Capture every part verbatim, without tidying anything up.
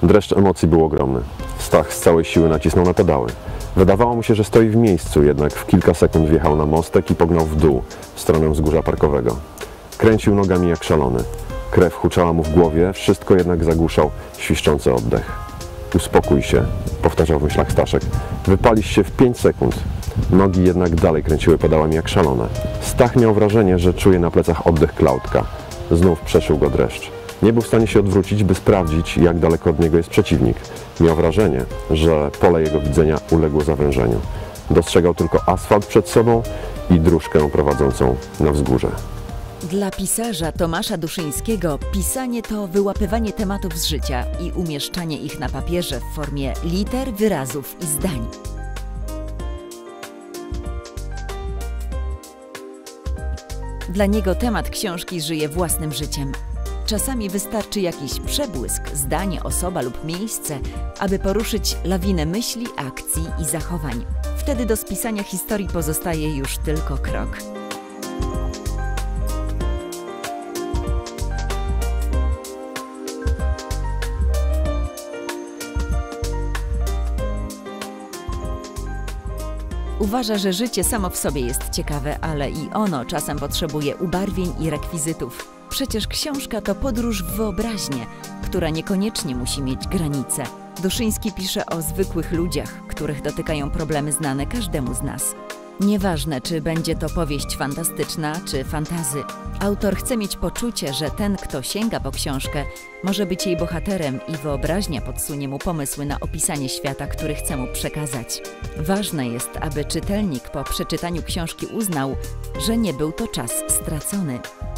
Dreszcz emocji był ogromny. Stach z całej siły nacisnął na pedały. Wydawało mu się, że stoi w miejscu, jednak w kilka sekund wjechał na mostek i pognał w dół, w stronę wzgórza parkowego. Kręcił nogami jak szalony. Krew huczała mu w głowie, wszystko jednak zagłuszał świszczący oddech. Uspokój się, powtarzał w myślach Staszek. Wypalisz się w pięć sekund. Nogi jednak dalej kręciły pedałami jak szalone. Stach miał wrażenie, że czuje na plecach oddech Klaudka. Znów przeszył go dreszcz. Nie był w stanie się odwrócić, by sprawdzić, jak daleko od niego jest przeciwnik. Miał wrażenie, że pole jego widzenia uległo zawężeniu. Dostrzegał tylko asfalt przed sobą i dróżkę prowadzącą na wzgórze. Dla pisarza Tomasza Duszyńskiego pisanie to wyłapywanie tematów z życia i umieszczanie ich na papierze w formie liter, wyrazów i zdań. Dla niego temat książki żyje własnym życiem. Czasami wystarczy jakiś przebłysk, zdanie, osoba lub miejsce, aby poruszyć lawinę myśli, akcji i zachowań. Wtedy do spisania historii pozostaje już tylko krok. Uważa, że życie samo w sobie jest ciekawe, ale i ono czasem potrzebuje ubarwień i rekwizytów. Przecież książka to podróż w wyobraźnię, która niekoniecznie musi mieć granice. Duszyński pisze o zwykłych ludziach, których dotykają problemy znane każdemu z nas. Nieważne, czy będzie to powieść fantastyczna, czy fantazy. Autor chce mieć poczucie, że ten, kto sięga po książkę, może być jej bohaterem i wyobraźnia podsunie mu pomysły na opisanie świata, który chce mu przekazać. Ważne jest, aby czytelnik po przeczytaniu książki uznał, że nie był to czas stracony.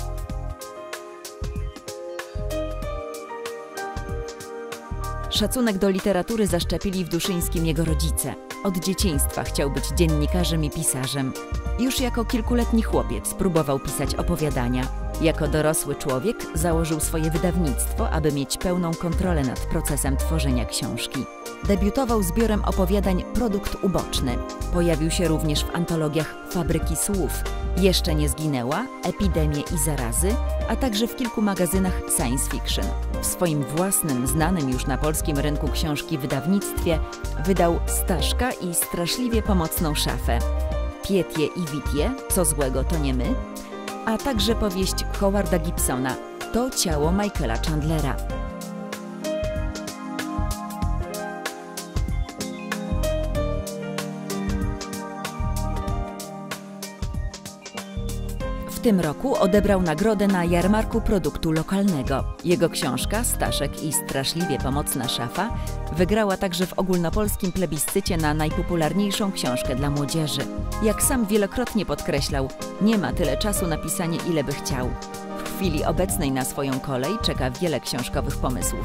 Szacunek do literatury zaszczepili w Duszyńskim jego rodzice. Od dzieciństwa chciał być dziennikarzem i pisarzem. Już jako kilkuletni chłopiec próbował pisać opowiadania. Jako dorosły człowiek założył swoje wydawnictwo, aby mieć pełną kontrolę nad procesem tworzenia książki. Debiutował zbiorem opowiadań Produkt uboczny. Pojawił się również w antologiach Fabryki słów, Jeszcze nie zginęła, Epidemie i zarazy, a także w kilku magazynach science fiction. W swoim własnym, znanym już na polskim rynku książki wydawnictwie wydał Staszka i straszliwie pomocną szafę, Pietię i Witię, Co złego to nie my, a także powieść Howarda Gibsona, To ciało Michaela Chandlera. W tym roku odebrał nagrodę na jarmarku produktu lokalnego. Jego książka Staszek i straszliwie pomocna szafa wygrała także w ogólnopolskim plebiscycie na najpopularniejszą książkę dla młodzieży. Jak sam wielokrotnie podkreślał, nie ma tyle czasu na pisanie, ile by chciał. W chwili obecnej na swoją kolej czeka wiele książkowych pomysłów.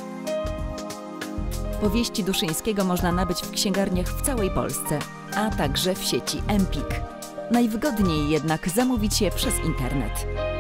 Powieści Duszyńskiego można nabyć w księgarniach w całej Polsce, a także w sieci Empik. Najwygodniej jednak zamówić je przez internet.